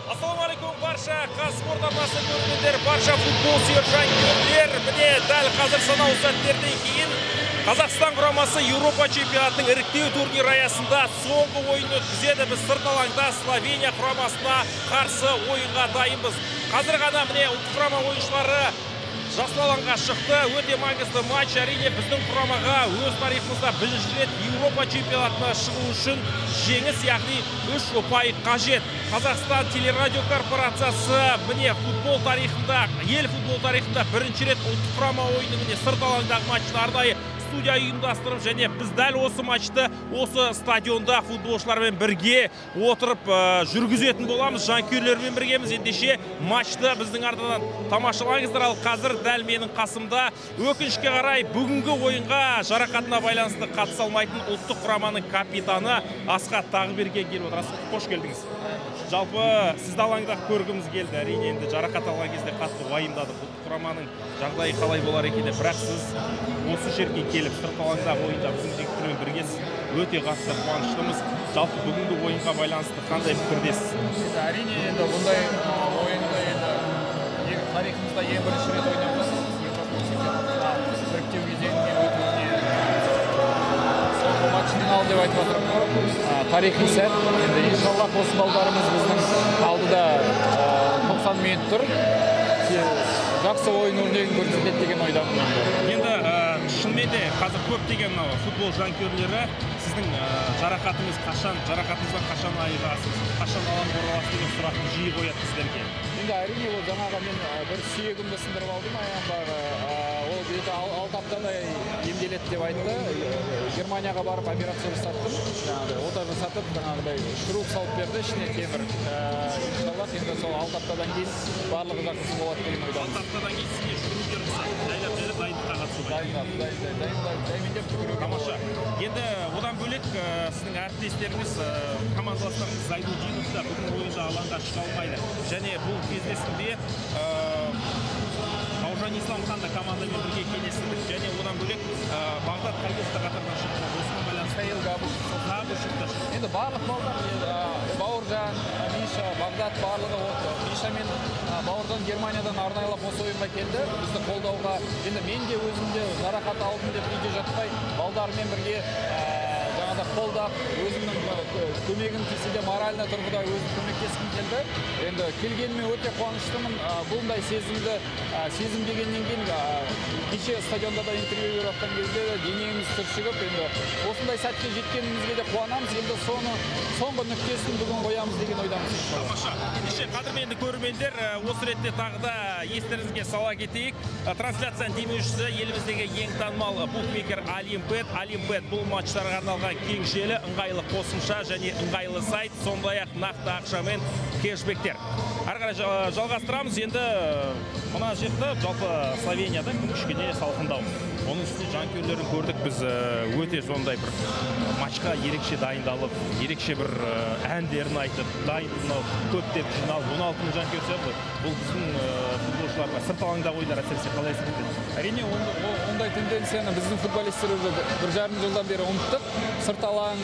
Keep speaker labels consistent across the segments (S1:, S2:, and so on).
S1: Ассалаумалейкум барша Қазспорт арнасын көрермендер, барша футбол сүйер жанкүйерлер. Міне дәл қазір санаулы сәттерден кейін Қазақстан құрамасы Еуропа чемпионатының іріктеу турнирі аясында соңғы ойын өткізеді. Біз сырт алаңда Словения құрамасына қарсы ойынға дайынбыз. Қазір ғана міне ұлттық құрама ойыншылары жасыл алаңға шықты. Өте маңызды матч. Әрине біздің құрамаға өз тарихымызда бірінші рет Еуропа чемпионатына шығу үшін жеңіс, яғни 3 ұпай қажет. Қазақстан телерадио корпорациясы міне футбол тарихында, ел футбол тарихында бірінші рет ұлттық құрама ойынының міне сырт алаңдағы матчты арнайы студия ұйымдастырып, және біз дәл осы матчты осы стадионда футболшылармен бірге отырып жүргізетін боламыз. Жанкүйерлермен біргеміз. Ендеше матчты біздің арнадан тамашалаңыздар. Ал қазір дәл менің қасымда өкінішке қарай бүгінгі ойынға жарақатына байланысты қатыса алмайтын ұлттық құраманың капитаны Асхат Тағыберген келіп отыр. Қош келдіңіз. Жалпы сізді алаңда көргіміз келді. Әрине енді жарақат алған кезде қатты уайымдадық. Ұлттық құраманың жағдайы қалай болар екен деп, бірақ сіз осы жерге келіп сырт алаңда ойында біздің жігіттермен біргесіз. Өте қатты қуаныштымыз. Жалпы бүгінгі ойынға байланысты қандай пікірдесіз?
S2: Әрине енді бұндай ойында енді тарихымызда ең бірінші рет ойнаймыз. Іріктеу кезеңіне өтуіне соңғы матч финал деп айтып отырмын. Тарихи сәт. Енді иншаллах осы балдарымыз біздің алдыда 90 минут тұр. Жақсы ойын өрнегін көрсетеді деген ойдамын.
S1: Енді шынымен де қазір көптеген футбол жанкүйерлері сіздің жарақатыңыз қашан, жарақатыңыздан қашан айығасыз, қашан алаңға ораласыз деген сұрақты жиі қояды сіздерге.
S2: Енді әрине ол жаңағы мен бір сүйегімді сындырып алдым аяғымдағы. Ол беті 6 аптадай емделеді деп айтты. Германияға барып операция жасаттым. Жаңағыдай ота жасатып, жаңағыдай шуруп салып берді, ішіне темір. Иншаллах енді сол 6 аптадан кейін барлығы жақсы болады деген ойдамын.
S1: 6 аптадан кейін сізге жүгірудер жайлап беріп дайындыққа қатысуға.
S2: Дайындап жүгіруге.
S1: Тамаша. Енді одан бөлек сіздің әріптестеріңіз, командаластарыңыз Зайдудинов та бүгін ойында алаңға шыға алмайды. Және бұл кездесуде Бауыржан Исламхан да командамен бірге кеңестірдік. Және одан бөлек Бағдат Қайдесті қатардан шықты. Осыған байланысты
S2: Енді барлық балдар, Бауыржан, Миша, Бағдат барлығы Миша мен Бауыржан Германиядан арнайлап осы ойынға келді. Бізді қолдауға, енді мен де өзімде жарақат алдым деп үйде жатпай, балдармен бірге жаңада қолдап, өзімнің көмегін тисе де моральный тұрғыда өзім көмектескім келді. Енді келгеніме өте қуаныштымын. Бұндай сезім дегеннен кейін кеше стадионда да интервью беріп жатқан кезде денеміз түршігіп, енді осындай сәтке жеткенімізге де қуанамыз. Енді соңғы нүктесін бүгін қоямыз деген ойдамыз.
S1: Тамаша. Ендеше қадірменді көрермендер, осы ретте тағы да естеріңізге сала кетейік. Трансляцияның демеушісі еліміздегі ең танымал букмекер Олимпет. Бұл матчтарға арналған кең желі, ыңғайлы қосымша және ыңғайлы сайт, сондай-ақ нақты ақшамен кэшбектер. Ары қарай жалғастырамыз. Енді мына жерде жалпы Словенияда кішкене салқындау. Оның үстіне жанкүйерлерін көрдік. Біз өте сондай бір матчқа ерекше дайындалып, ерекше бір әндерін айтып, көптеп жиналып, 16 мың жанкүйер сияқты. Бұл біздің футболшыларға сырт алаңдағы ойындар әсіресе қалай естіледі?
S2: Әрине ондай тенденцияны біздің футболистер бір жарым жылдан бері ұмыттық. Сырт алаң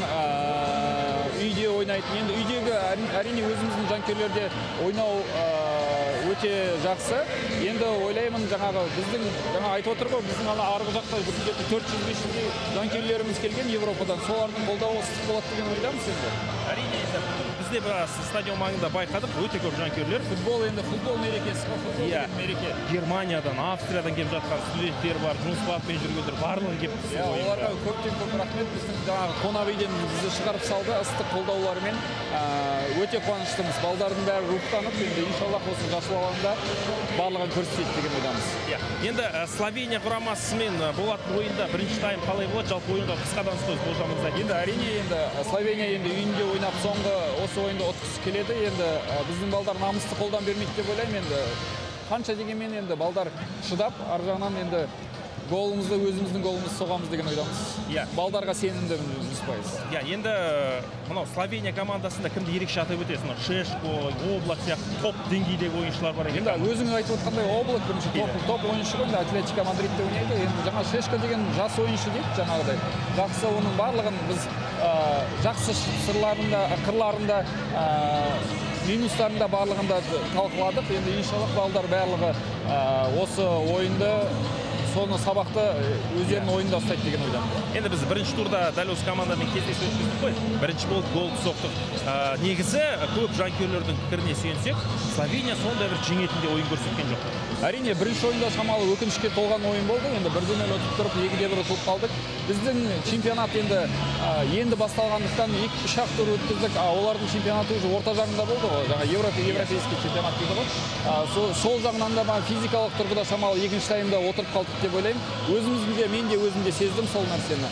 S2: үйде ойнайтын. Енді үйдегі әрине өзіміздің жанкүйерлерде ойнау өте жақсы. Енді ойлаймын, жаңағы біздің айтып отыр ғой, біздің арғы жақта 400-500 жанкүйерлеріміз келген Европадан. Солардың қолдауы ыстық болады деген ойдамыз енді.
S1: Әрине, бізде біраз стадион маңында байқадық, өте көп жанкүйерлер.
S2: Футбол енді футбол мерекесі, футбол мереке.
S1: Германиядан, Австриядан келіп жатқан студенттер бар, жұмыс баппен жүргендер барлығы келіп.
S2: Оларға көптен рахмет. Біздің жаңағы қонақ үйден бізді шығарып салды, ыстық қолдауларымен. Өте қуаныштымыз. Балдардың бәрі рухтанып, енді иншаллах осы жасыл алаңда барлығын көрсетеді деген ойдамыз.
S1: Енді Словения құрамасымен болатын ойында бірінші тайм қалай болады? Жалпы ойынға қысқадан сөз болжамыңызда.
S2: Енді әрине енді Словения енді үйінде ойнап соңғы осы ойында ұтқысы келеді. Енді біздің балдар намысты қолдан бермейді деп ойлаймын. Енді қанша дегенмен енді балдар шыдап, ар жағынан енді голымызды өзіміздің голымызды соғамыз деген ойдамыз. Балдарға сенімдімін 100%.
S1: Енді мынау Словения командасында кімді ерекше атап өтесің? Шешко, Облак сияқты топ деңгейдегі ойыншылар бар екен.
S2: Енді өзіңіз айтып отқандай Облак бірінші топ ойыншы ғой, Атлетико Мадридте ойнайды. Енді жаңа Шешко деген жас ойыншы дейді, жаңағыдай. Жақсы, оның барлығын біз жақсы қырларында минустарын да барлығын да талқыладық. Енді иншаллах балдар барлығы осы ойынды соны сабақты өздерінің ойында ұстайды деген ойдамын.
S1: Енді біз бірінші турда дәл осы командамен кездесу өткіздік қой. Бірінші болып гол соқтық. Негізі көп жанкүйерлердің пікіріне сүйенсек, Словения сондай бір жеңетінде ойын көрсеткен жоқ.
S2: Әрине, бірінші ойында шамалы өкінішке толған ойын болды. Енді 1-0 өтіп тұрып, 2-1 ұтылып қалдық. Біздің чемпионат енді басталғандықтан 2-3 тур өткіздік. Олардың чемпионаты уже орта жағында болды ғой. Жаңа европейский чемпионат дейді ғой. Сол жағынан да физикалық тұрғыда шамалы екінші таймда отырып қалдық деп ойлаймын. Мен де өзім де сездім сол нәрсені.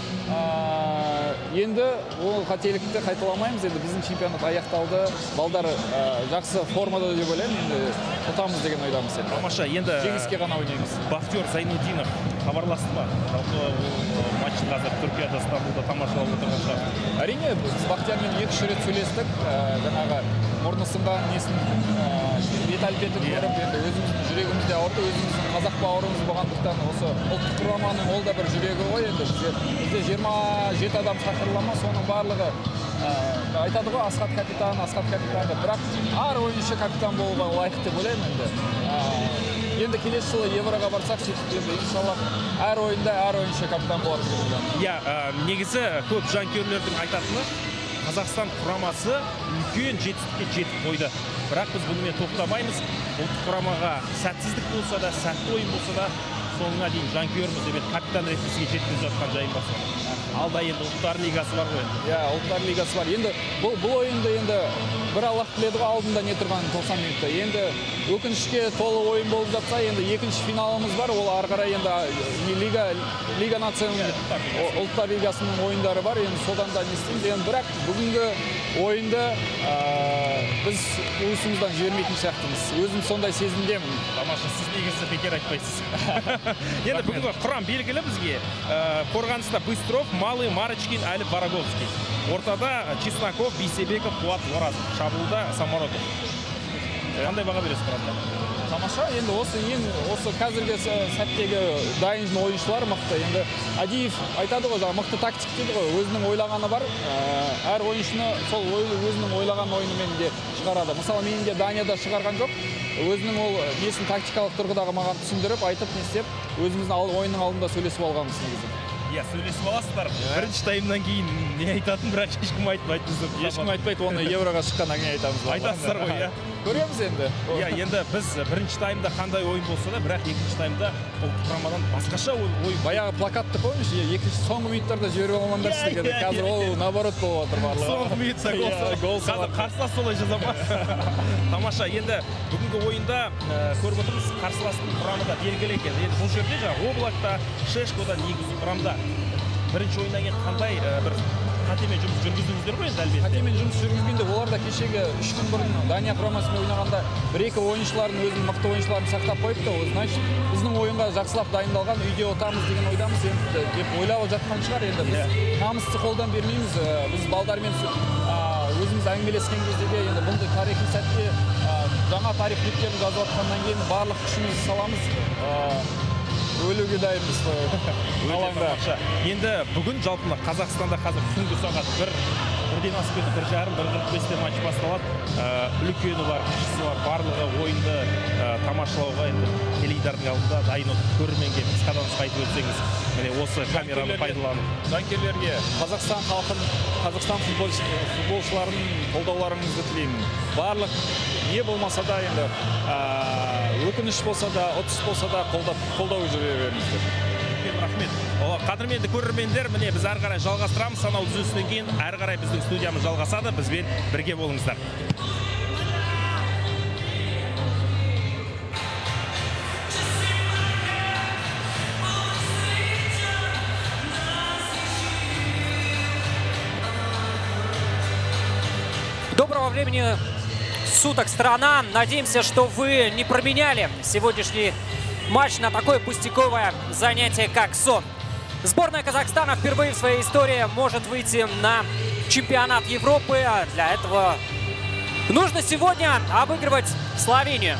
S2: Енді ол қателікті қайталамаймыз. Енді біздің чемпионат аяқталды. Балдар жақсы формада деп ойлаймын. Енді ұтамыз деген ойдамыз.
S1: Тамаша, енді
S2: жеңіске ғана ойнаймыз.
S1: Бахтияр Зайнуддинов хабарласты ма? Матч қазір Түркияда, Стамбулда тамашалап отырған шығар.
S2: Әрине, біз Бахтиярмен 2-3 рет сөйлестік. Жаңағы мұрнысынған несін бет-әлпетін көріп, енді өзіміздің жүрегімізде ауырды, өзіміздің қазақ бауырымыз болғандықтан осы ұлттық құраманың ол да бір жүрегі ғой. Енді бізде 27 адам шақырылама, соның барлығы айтады ғой, Асхат капитан деп, бірақ әр ойыншы капитан болуға лайық деп ойлаймын енді. Енді келесі жылы Евроға барсақ, енді иншаллах әр ойында әр ойыншы капитан болады деп ойлаймын.
S1: Иә, негізі көп жанкүйерлердің айтатыны Қазақстан құрамасы үлкен жетістікке жетіп қойды. Бірақ біз бұнымен тоқтамаймыз. Ұлттық құрамаға сәтсіздік болса да, сәтті ойын болса да, соңына дейін жанкүйеріміз деп капитан ретінде жеткізіп жатқан жайын бар. Алда енді ұлттар лигасы бар ғой.
S2: Иә, ұлттар лигасы бар. Енді бұл ойынды енді бір Аллах біледі ғой, алдында не тұрған 90 минутта. Енді өкінішке толы ойын болып жатса, енді екінші финалымыз бар. Ол ары қарай енді Лига Национальный ұлттар лигасының ойындары бар. Енді содан да не істейміз. Енді бірақ бүгінгі ойынды біз уысымыздан жібермейтін сияқтымыз. Өзім сондай сезімдемін.
S1: Тамаша, сіз негізі бекер айтпайсыз. Енді бүгінгі құрам белгілі бізге. Қорғаныста Быстров, Малый, Марочкин, Әлі Бараговский. Ортада Чесноков, Бейсебеков, Қуат, Оразов. Шабуылда Самородов. Қандай баға бересіз құрамда?
S2: Тамаша, енді осы қазіргі сәттегі дайын ойыншылар мықты. Енді Адиев айтады ғой, мықты тактик дейді ғой, өзінің ойлағаны бар. Әр ойыншыны сол өзінің ойлаған ойынымен де шығарады. Мысалы, менің де Данияда шығарған жоқ. Өзінің ол несін тактикалық тұрғыдағы маған түсіндіріп, айтып не істеп, өзіміздің ойынның алдында сөйлесіп алғанбыз негізі.
S1: Иә, сөйлесіп аласыздар. Бірінші таймнан кейін не айтатын, бірақ ешкім айтпайды.
S2: Ешкім айтпайды, оны Евроға шыққаннан кейін айтамыз.
S1: Айтасыздар ғой, иә.
S2: Көреміз енді.
S1: Иә, енді біз бірінші таймда қандай ойын болса да, бірақ екінші таймда ұлттық құрамадан басқаша ойын.
S2: Баяғы плакатты қойыңыз, екінші соңғы минуттарда жіберіп алмаңдаршы дегенде, қазір ол наоборот болып отыр барлығы.
S1: Соңғы минутта гол салады. Қарсылас солай жаза ма? Тамаша, енді бүгінгі ойында көріп отырмыз, қарсыластың құрамы да белгілі екен. Енді бұл жерде жаңағы Облакта, Шешкода негізгі құрамда бірінші ойыннан кейін қандай бір қатемен жұмыс жүргіздіңіздер ғой енді әлбетте.
S2: Қатемен жұмыс жүргізгенде олар да кешегі 3 күн бұрын Дания құрамасымен ойнағанда 1-2 ойыншыларын өзінің мықты ойыншыларын сақтап қойыпты. Значит, біздің ойынға жақсылап дайындалған, үйде отамыз деген ойдамыз енді деп ойлап жатқан шығар. Енді біз намысты қолдан бермейміз. Біз балдармен өзіміз әңгімелескен кезде де енді бұндай тарихи сәтте жаңа тарих беттерін жазып жатқаннан кейін барлық күшімізді саламыз. Өлуге дайынбыз алаңда.
S1: Енді бүгін жалпы Қазақстанда қазір түнгі сағат 1-ден асып кетіп 1:30, 1:45-те матч басталады. Үлкені бар, кішісі бар, барлығы ойынды тамашалауға енді теледидардың алдында дайын отыр. Көрерменге қысқадан қысқа айтып өтсеңіз, міне осы камераны пайдаланып.
S2: Жанкүйерлерге Қазақстан халқын, Қазақстан футболшыларының қолдауларыңызды тілеймін. Барлық не болмаса да енді өкініш болса да, ұтыс болса да қолдау жүре беріңіздер.
S1: Рахмет. Қадірменді көрермендер, міне біз әрі қарай жалғастырамыз. Санаулы үзілістен кейін әрі қарай біздің студиямыз жалғасады. Бізбен бірге болыңыздар.
S3: Доброго времени суток, страна. Надеемся, что вы не променяли сегодняшний матч на такое пустяковое занятие, как сон. Сборная Казахстана впервые в своей истории может выйти на чемпионат Европы. Для этого нужно сегодня обыгрывать Словению.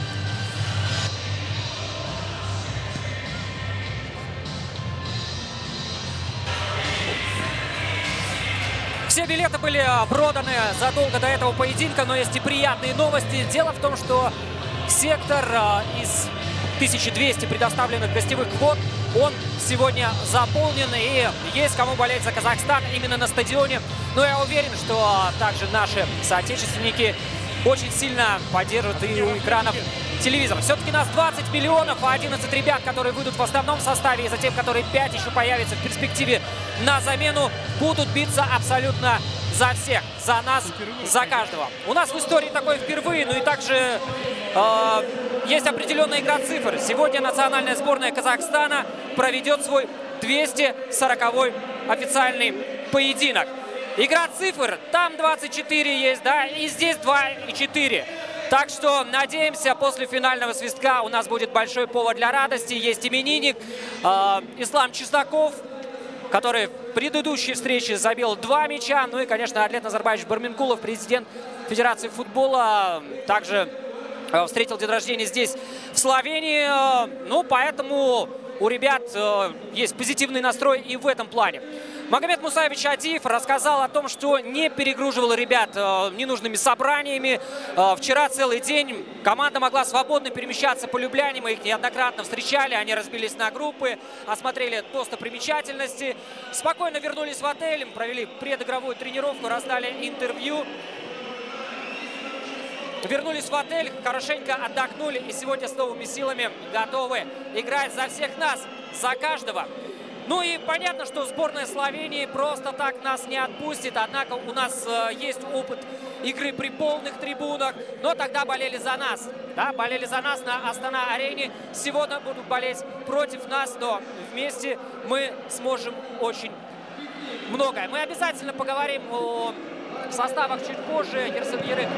S3: Все билеты были проданы задолго до этого поединка, но есть и приятные новости. Дело в том, что сектор из 1200 предоставленных гостевых квот, он сегодня заполнен, и есть кому болеть за Казахстан именно на стадионе. Но я уверен, что также наши соотечественники очень сильно поддержат и у экранов телевизора. Все-таки нас 20 миллионов, а 11 ребят, которые выйдут в основном составе, и затем, которые 5 еще появятся в перспективе на замену, будут биться абсолютно за всех, за нас, за каждого. У нас в истории такое впервые, ну и также есть определенная игра цифр. Сегодня национальная сборная Казахстана проведет свой 240-й официальный поединок. Игра цифр, там 24 есть, да, и здесь 2 и 4. Так что надеемся, после финального свистка у нас будет большой повод для радости. Есть именинник Ислам Чесноков, который в предыдущей встрече забил 2 мяча. Ну и, конечно, Адлет Назарбаевич Барменкулов, президент Федерации футбола, также встретил день рождения здесь, в Словении. Ну, поэтому у ребят есть позитивный настрой и в этом плане. Магомед Мусаевич Адиев рассказал о том, что не перегруживал ребят ненужными собраниями. Вчера целый день команда могла свободно перемещаться по Любляне. Мы их неоднократно встречали, они разбились на группы, осмотрели достопримечательности, спокойно вернулись в отель, провели предигровую тренировку, раздали интервью. Вернулись в отель, хорошенько отдохнули и сегодня с новыми силами готовы играть за всех нас, за каждого. Ну и понятно, что сборная Словении просто так нас не отпустит. Однако у нас есть опыт игры при полных трибунах. Но тогда болели за нас. Да, болели за нас на Астана-арене. Сегодня будут болеть против нас, но вместе мы сможем очень многое. Мы обязательно поговорим о составах чуть позже. Ерсин Ерык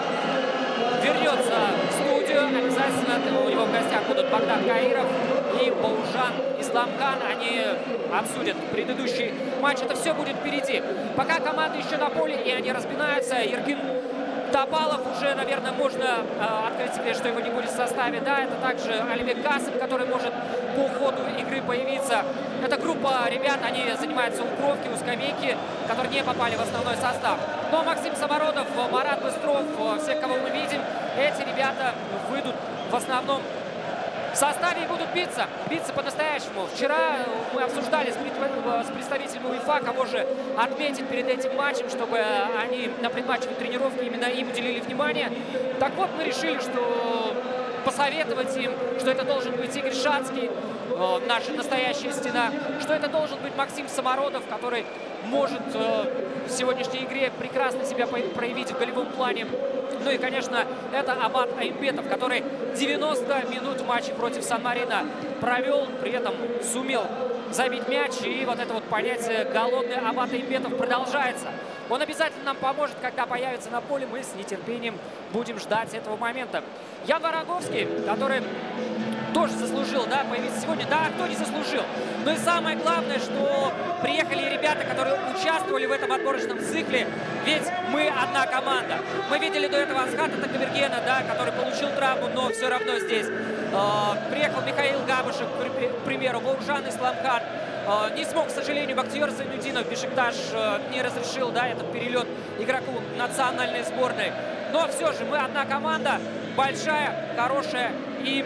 S3: вернется в студию. Обязательно у него в гостях будут Богдан Каиров и Баужан Исламхан. Они обсудят предыдущий матч. Это все будет впереди. Пока команды еще на поле и они разбинаются. Эркин Табалов уже, наверное, можно открыть секрет, что его не будет в составе. Да, это также Алибек Касым, который может по ходу игры появиться. Это группа ребят, они занимаются у бровки, у скамейки, которые не попали в основной состав. Но Максим Самородов, Марат Быстров, всех, кого мы видим, эти ребята выйдут в основном в составе и будут биться по-настоящему. Вчера мы обсуждали с представителем УЕФА, кого же отметить перед этим матчем, чтобы они на предматчевой тренировке именно им уделили внимание. Так вот, мы решили, что посоветовать им, что это должен быть Игорь Шацкий, наша настоящая стена, что это должен быть Максим Самородов, который может в сегодняшней игре прекрасно себя проявить в голевом плане. Ну и, конечно, это Абат Аймбетов, который 90 минут в матче против Сан-Марино провел, при этом сумел забить мяч. И вот это вот понятие «голодный Абат Аймбетов» продолжается. Он обязательно нам поможет, когда появится на поле. Мы с нетерпением будем ждать этого момента. Ян Вороговский, который тоже заслужил, да, появиться сегодня. Да, кто не заслужил. Но и самое главное, что приехали ребята, которые участвовали в этом отборочном цикле. Ведь мы одна команда. Мы видели до этого Асхата Такабергена, да, который получил травму, но все равно здесь. Приехал Михаил Габышев, к примеру, Баужан Исламхан. Не смог, к сожалению, Бактиер Зайнудинов, Бешикташ не разрешил, да, этот перелет игроку национальной сборной. Но все же мы одна команда, большая, хорошая, и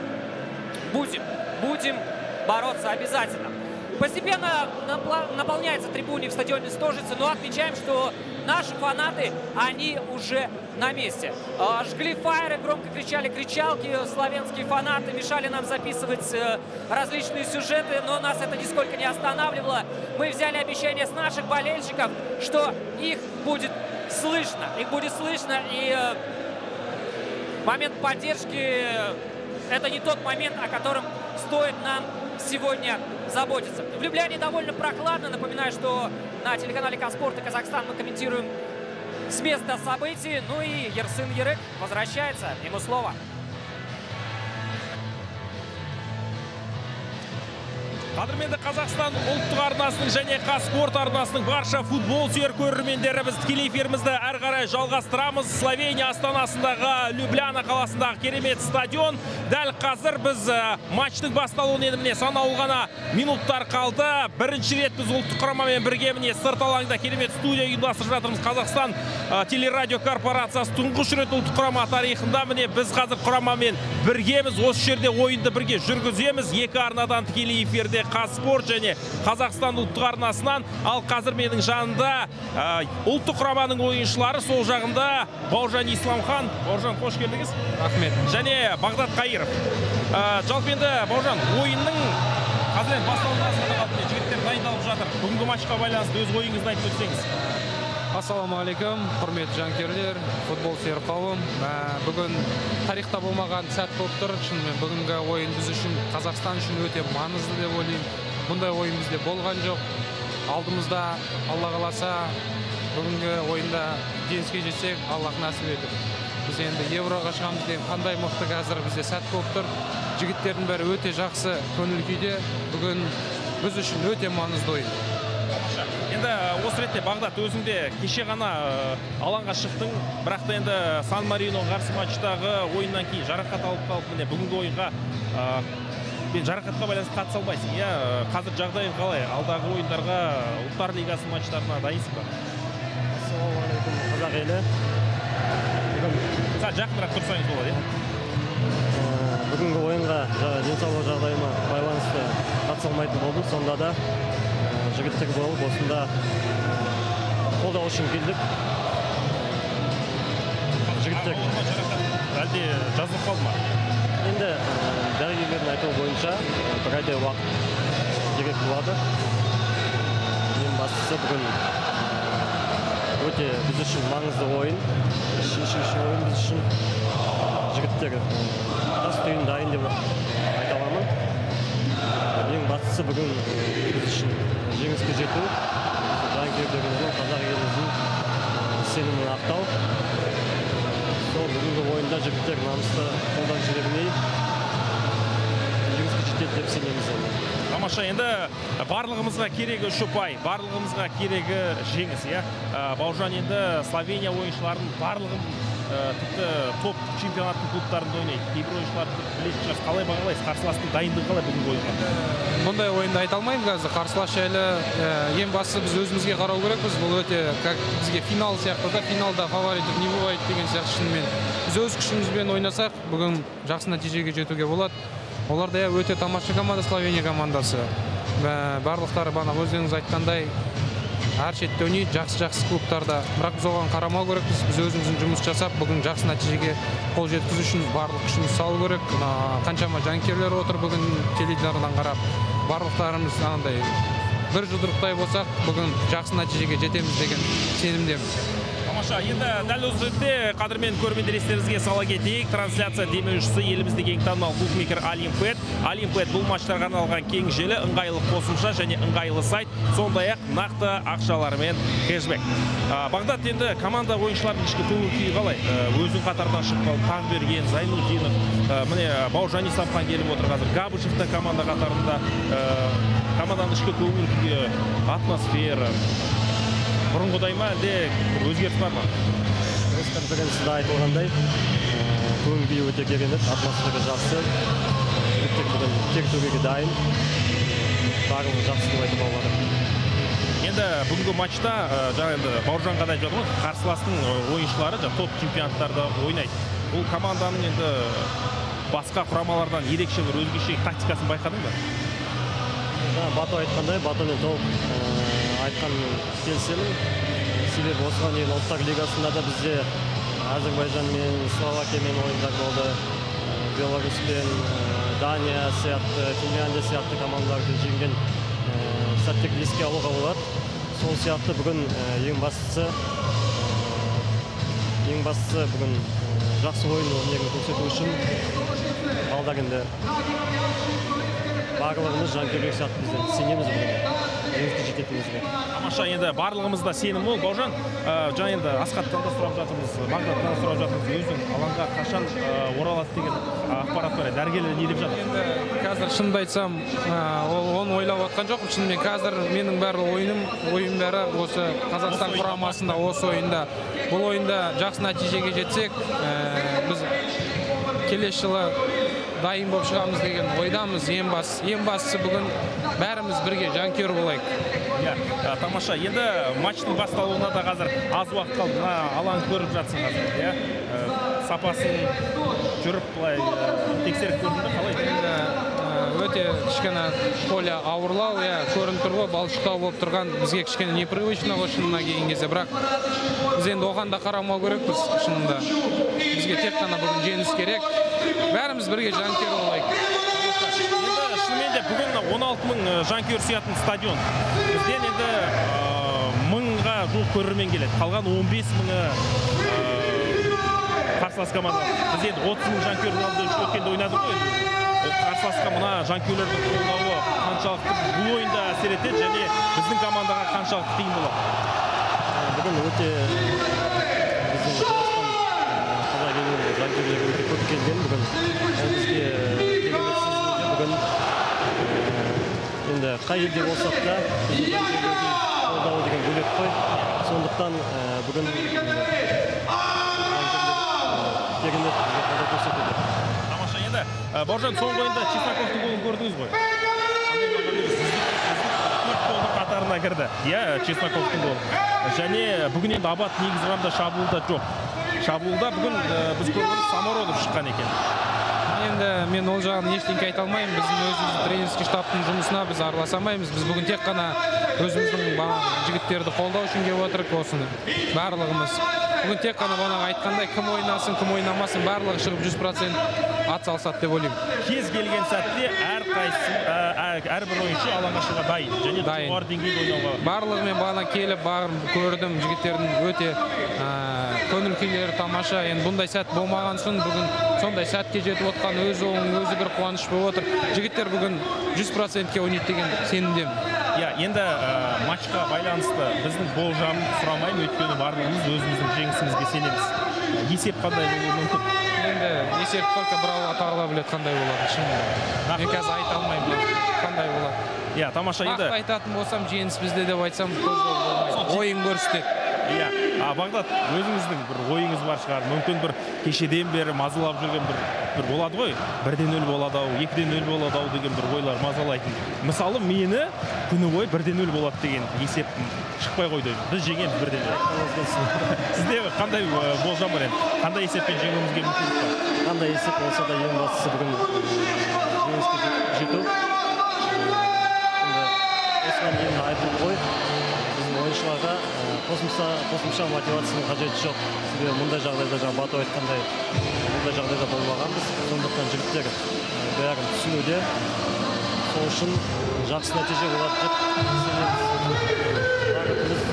S3: будем бороться обязательно. Постепенно наполняется трибуны в стадионе Стожицы, но отмечаем, что наши фанаты, они уже на месте. Жгли фаеры, громко кричали кричалки, славянские фанаты мешали нам записывать различные сюжеты, но нас это нисколько не останавливало. Мы взяли обещание с наших болельщиков, что их будет слышно. И момент поддержки — это не тот момент, о котором стоит нам сегодня заботиться. В Любляне довольно прохладно. Напоминаю, что на телеканале Казспорт и Казахстан мы комментируем с места событий. Ну и Ерсин Ерык возвращается. Ему слово.
S1: Қадірменді Қазақстан ұлттық арнасының және Қазспорт арнасының барша футбол сүйер көрермендері, біз тікелей эфирімізді әрі қарай жалғастырамыз. Словения астанасындағы Любляна қаласындағы керемет стадион. Дәл қазір біз матчтың басталуын енді міне санаулы ғана минуттар қалды. Бірінші рет біз ұлттық құрамамен бірге міне сырт алаңда керемет студия ұйымдастырып жатырмыз. Қазақстан телерадио корпорациясы тұңғыш рет ұлттық құрама тарихында міне біз қазір құрамамен біргеміз. Осы жерде ойынды бірге жүргіземіз. Екі арнадан тікелей эфирде Қазспорт және Қазақстан ұлттық арнасынан. Ал қазір менің жанында ұлттық құраманың ойыншылары, сол жағында Бауыржан Исламхан. Бауыржан, қош келдіңіз.
S2: Рахмет.
S1: Және Бағдат Қайыров. Жалпы енді Бауыржан, ойынның қазір басталуына қалды. Жігіттер дайындалып жатыр. Бүгінгі матчқа байланысты өз ойыңызды айтып өтсеңіз.
S2: Ассалаумағалейкум, құрметті жанкүйерлер, футбол сүйер қауым. Бүгін тарихта болмаған сәт болып тұр. Шынымен бүгінгі ойын біз үшін, Қазақстан үшін өте маңызды деп ойлаймын. Бұндай ойын бізде болған жоқ. Алдымызда Алла қаласа бүгінгі ойында жеңіске жетсек, Аллах нәсіп етіп. Біз енді Евроға шығамыз деген қандай мықты қазір бізде сәт болып тұр. Жігіттердің бәрі өте жақсы көңіл күйде. Бүгін біз үшін өте маңызды ойын.
S1: Енді осы ретте Бағдат, өзіңде кеше ғана алаңға шықтың, бірақ та енді Сан-Марино қарсы матчтағы ойыннан кейін жарақат алып қалып, міне бүгінгі ойынға жарақатқа байланысты қатыса алмайсың. Қазір жағдайың қалай? Алдағы ойындарға, ұлттар лигасы матчтарына дайынсың ба?
S4: Ассалаумағалейкум, қазақ елі.
S1: Жақынырақ тұрсаңыз болады,
S4: Бүгінгі ойынға денсаулық жағдайыма байланысты қатыса алмайтын болдым. Сонда да жігіттер болып осында қолдау үшін келдік. Жігіттер
S1: әлде жазылып қалды ма?
S4: Енді дәрігерлердің айтуы бойынша бір айдай уақыт керек болады. Ең бастысы бүгін өте біз үшін маңызды ойын. Шешуші ойын біз үшін. Жігіттер тас түйін дайын деп айта аламын. Ең бастысы бүгін біз үшін жеңіске жету, жанкүйерлеріміздің, қазақ еліміздің сенімін ақтау. Сол бүгінгі ойында жігіттер намысты қолдан жібермей жеңіске жетеді деп сенеміз.
S1: Тамаша, енді барлығымызға керегі үш ұпай, барлығымызға керегі жеңіс, Бауыржан, енді Словения ойыншыларының барлығын тіпті топ чемпионаттың клубтарында ойнайды. Кейбір ойыншыларды білетін шығарсыз. Қалай бағалайсыз? Қарсыластың дайындығы қалай бүгінгі ойынға?
S2: Бұндай ойынды айта алмаймын қазір. Қарсылас жайлы ең бастысы біз өзімізге қарау керекпіз. Бұл өте бізге финал сияқты да, финалда фаворит не бывает деген сияқты шынымен. Біз өз күшімізбен ойнасақ, бүгін жақсы нәтижеге жетуге болады. Олар да өте тамаша команда, Словения командасы. Барлықтары бана өздеріңіз айтқандай әр шетте ойнайды, жақсы клубтарда. Бірақ біз оған қарамау керекпіз. Біз өзіміздің жұмыс жасап, бүгін жақсы нәтижеге қол жеткізу үшін барлық күшіміз салу керек. Қаншама жанкүйерлер отыр бүгін теледидардан қарап. Барлықтарымыз андай бір жұдырықтай болсақ, бүгін жақсы нәтижеге жетеміз деген сенімдемін.
S1: Тамаша, енді дәл осы ретте қадірмен көрермендер естеріңізге сала кетейік. Трансляция демеушісі еліміздегі ең танымал букмекер Олимпет. Олимпет бұл матчтарға арналған кең желі, ыңғайлы қосымша және ыңғайлы сайт, сондай-ақ нақты ақшаларымен кэшбэк. Бағдат, енді команда ойыншыларының ішкі көңіл күйі қалай? Өзінің қатарынан шыққан Таңберген, Зайнуддинов, міне Бауыржан Исламхан келіп отыр қазір. Габышев та команда қатарында. Команданың ішкі көңіл күйі, атмосфера бұрынғыдай ма, әлде өзгеріс бар ма?
S4: Конференцияда айтылғандай, көңіл күйі өте керемет, атмосфера жақсы. Жігіттер бүгін тек төбеге дайын. Барлығы жақсы деп айтуға болады.
S1: Енді бүгінгі матчта жаңа Бауыржанға да айтып жатырмын, қарсыластың ойыншылары топ чемпионаттарда ойнайды. Бұл команданың енді басқа құрамалардан ерекше бір өзгеше тактикасын байқадың ба?
S4: Бато айтқандай, Батомен толық айтқан келісемін. Себебі осыған дейін ұлттар лигасында да бізде Әзербайжанмен, Словакиямен ойындар болды. Беларуспен, Дания сияқты, Финляндия сияқты командаларды жеңген сәттерді еске алуға болады. Сол сияқты бүгін ең бастысы бүгін жақсы ойын өнерін көрсету үшін балдар енді барлығымыз жанкүйерлер сияқты біздер сенеміз бүгін жеңіске жететінімізге.
S1: Тамаша, енді барлығымызда сенім мол. Бауыржан, жаңа енді Асқаттан да сұрап жатырмыз, Бағдаттан да сұрап жатырмыз. Өзің алаңға қашан оралады деген ақпарат бар. Дәрігерлер не деп жатыр?
S2: Енді қазір шынымды айтсам, оны ойлап отқан жоқпын. Шынымен қазір менің бәрі ойым бәрі осы Қазақстан құрамасында, осы ойында. Бұл ойында жақсы нәтижеге жетсек, біз келесі жылы дайын болып шығамыз деген ойдамыз. Ең бастысы бүгін бәріміз бірге жанкүйер болайық.
S1: Тамаша. Енді матчтың басталуына да қазір аз уақыт қалды. Мына алаң көріп жатсың қазір, сапасын жүріп былай тексеріп көрдіңді, қалай?
S2: Өте кішкене поле ауырлау, көрініп тұр ғой, балшықтау болып тұрған бізге кішкене непривычно ғой шынына келген кезде, бірақ біз енді оған да қарамау керекпіз шынында. Бізге тек қана бүгін жеңіс керек. Бәріміз бірге жанкүйер болайық.
S1: Енді шынымен де бүгін 16.000 жанкүйер сиятын стадион. Бізден енді 1000-ға жуық көрермен келеді. Қалған 15.000-ы қарсылас команда. Біз енді 30.000 жанкүйер өткенде ойнадық қой. Қарсыласқа мына жанкүйерлердің қолдауы қаншалықты бұл ойында әсер етеді және біздің командаға қаншалықты қиын болады?
S4: Бүгін өте біздің Қазақстан елінің жанкүйерлері өте көп келген. Бүгін бізге кереметсіз бүгін енді қай елде болсақ та жанкүйерлердің қолдауы деген бөлек қой. Сондықтан бүгін керемет қолдау көрсетуде.
S1: Бауыржан, соңғы ойында Чесноковтың голын көрдіңіз ғой. Қатарына кірді. Чесноковтың голы. Және бүгін енді Абат негізі ғамда шабуылда жоқ. Шабуылда бүгін біз көргеніміз Самородов шыққан екен.
S2: Енді мен ол жағын ештеңке айта алмаймын. Біздің өзіміздің тренерский штабтың жұмысына біз араласа алмаймыз. Біз бүгін тек қана өзіміздің жігіттерді қолдау үшін келіп отырмыз осыны. Барлығымыз. Бүгін тек қана бағанағы айтқандай кім ойнасын, кім ойнамасын, барлығы шығып 100% ат салсады деп ойлаймын.
S1: Кез келген сәтте әрбір ойыншы алаңға шығуға дайын және жоғары деңгейде ойнауға.
S2: Барлығымен бағана келіп көрдім жігіттердің өте көңіл күйлері тамаша. Енді бұндай сәт болмаған соң бүгін сондай сәтке жетіп отқан өзі бір қуаныш болып отыр. Жігіттер бүгін 100%-ке ойнайды деген сенімдемін.
S1: Енді матчқа байланысты біздің болжамын сұрамаймын, өйткені барлығымыз өзіміздің жеңісімізге сенеміз. Есеп қандай болуы мүмкін?
S2: Енді есеп только Браво тағыла біледі қандай болады шынында. Мен қазір айта алмаймын қандай болады.
S1: Тамаша енді.
S2: Нақты айтатын болсам жеңіс бізде деп айтсам ойын көрсетеді.
S1: Бағдат, өзіңіздің бір ойыңыз бар шығар. Мүмкін бір кешеден бері мазалап жүрген бір болады ғой. 1-0 болады ау, 2-0 болады ау деген бір ойлар мазалайтын. Мысалы, мені күні бойы 1-0 болады деген есеп шықпай қойды. Біз жеңеміз 1-0. Сізде қандай болжам бар енді? Қандай есеппен жеңуімізге мүмкіндік бар?
S4: Қандай есеп болса да ең бастысы бүгін жеңіске жету. Осыған дейін айтылып қой. Ойыншыларға қосымша мотивацияның қажеті жоқ. Себебі мұндай жағдайда Бату айтқандай мұндай жағдайда болмағанбыз. Сондықтан жігіттер бәрін түсінуде. Сол үшін жақсы нәтиже болады деп сенеміз.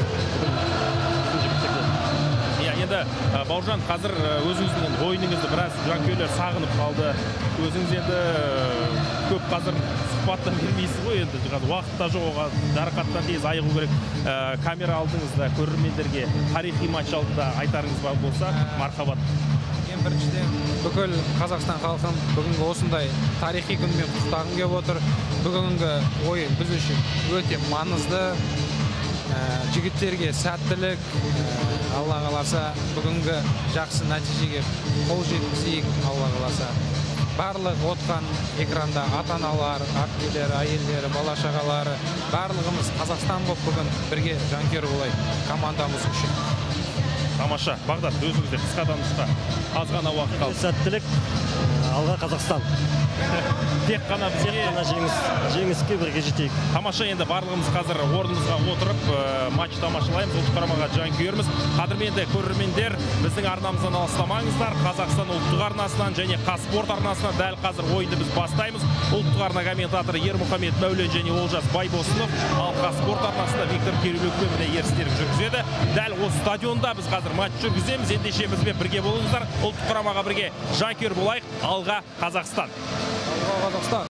S1: Енді Бауыржан, қазір өзіңіздің ойыныңызды біраз жанкүйерлер сағынып қалды. Өзіңіз енді көп қазір сұхбаттан бермейсіз ғой, енді уақыт та жоқ, жарақаттан тез айығу керек. Камера алдыңызда көрермендерге тарихи матч алдында айтарыңыз бар болса, мархабат.
S2: Ең біріншіден бүкіл Қазақстан халқын бүгінгі осындай тарихи күнмен құттықтағым келіп отыр. Бүгінгі ойын біз үшін өте маңызды. Жігіттерге сәттілік, Алла қаласа бүгінгі жақсы нәтижеге қол жеткізейік, Алла қаласа. Барлық отқан экранда ата-аналар, актерлер, әйелдері, бала-шағалары, барлығымыз Қазақстан болып бүгін бірге жанкүйер болайық командамыз үшін.
S1: Тамаша. Бағдат, өзіңізде қысқадан қысқа аз ғана уақыт қалды.
S4: Сәттілік, алға Қазақстан.
S1: Тек қана бізге
S4: жеңіске бірге жетейік.
S1: Тамаша, енді барлығымыз қазір орнымызға отырып матч тамашалаймыз. Ұлттық құрамаға жанкүйерміз. Қадірменді көрермендер, біздің арнамыздан алыстамаңыздар. Қазақстан ұлттық арнасынан және Қазспорт арнасынан дәл қазір ойынды біз бастаймыз. Ұлттық арна комментаторы Ермұхамед Мәулен және Олжас Байбосынов, ал Қазспорт арнасында Виктор Кирилюкпен міне ерістерін жүргізеді. Дәл осы стадионда біз қазір матч жүргіземіз. Ендеше бізбен бірге болыңыздар. Ұлттық құрамаға бірге жанкүйер болайық. Алға Қазақстан.
S2: Алға Қазақстан.